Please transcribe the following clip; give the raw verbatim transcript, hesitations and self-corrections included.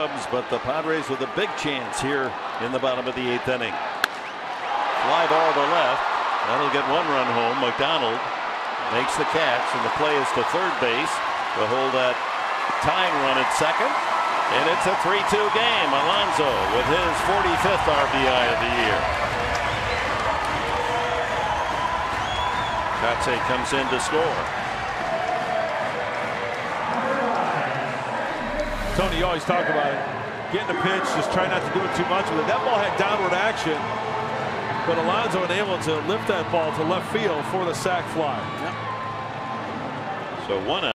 But the Padres with a big chance here in the bottom of the eighth inning. Fly ball to left. That'll get one run home. McDonald makes the catch, and the play is to third base to hold that tying run at second. And it's a three two game. Alonso with his forty-fifth R B I of the year. Kotsay comes in to score. Tony, you always talk about it. Getting a pitch, just try not to do it too much with it. That ball had downward action, but Alonso unable to lift that ball to left field for the sac fly. Yep. So one out.